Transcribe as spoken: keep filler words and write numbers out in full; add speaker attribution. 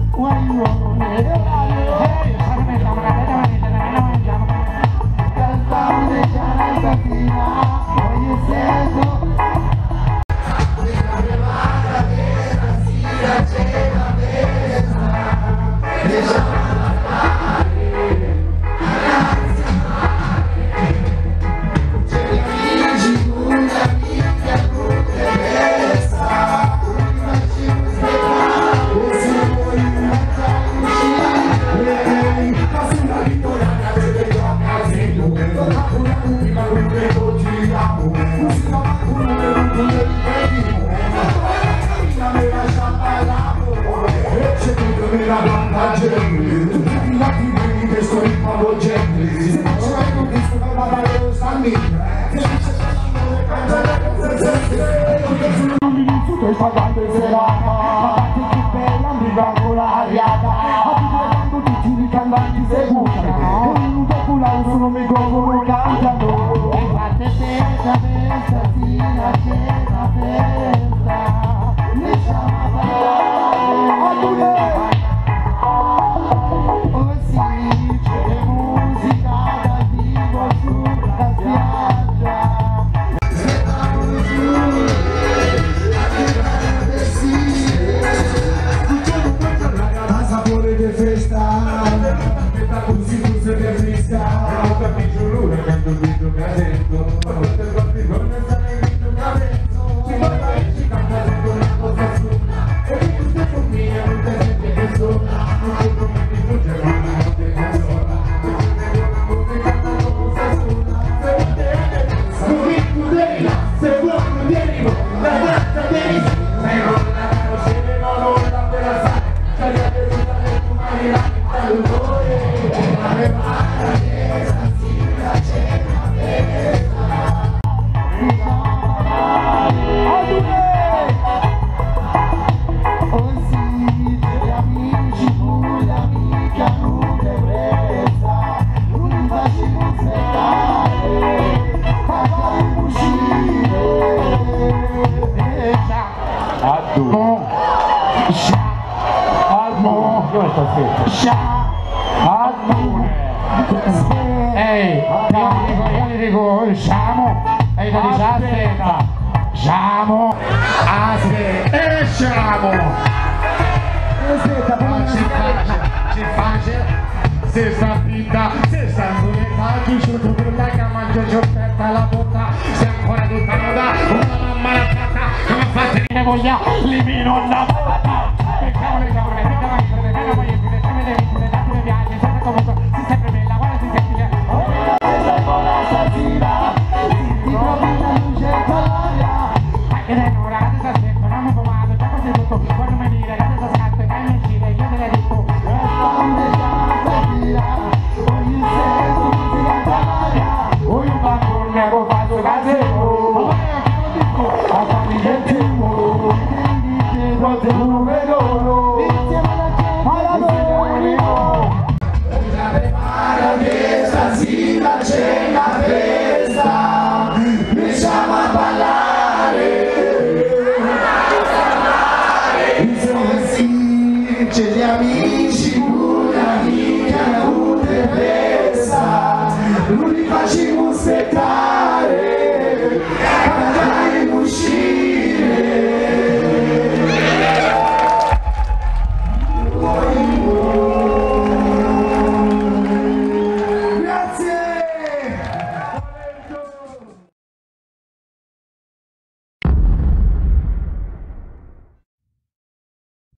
Speaker 1: Ehi, io gli dico, sciamo, e io dico, aspetta, sciamo, aspetta, e sciamo.
Speaker 2: Aspetta,
Speaker 1: non ci faccia, ci faccia, se sta fitta, se sta insuletta, chi sciuto quella che mangia gioppetta alla botta, se ancora tutta nuda, una mamma la fatta, come fate di voglia, limino la fatta. E cavolo, cavolo, e davanti, e davanti, e davanti, e davanti, e davanti, e viaggi, sempre comunque, si sempre bella, guarda si sente che... Questa buona stasera, ti trovi la luce d'aria. Anche da noi, ragazzi, sta sempre, non mi fumato, già così tutto, quando mi dire, ragazzi, sta scatto, che mi uscire, io te l'ho detto. Questa buona stasera, ogni sera, musica d'aria. Ogni un bambino, nego, faccio casino. Ma vai anche non dico, a farmi del tempo, che volte uno vedo, insieme alla gente, alla loro.
Speaker 3: Una prepara che stasera c'è una festa, iniziamo a ballare, insieme sì, c'è gli amici, un'amica, una presa, lui facciamo un spettacolo.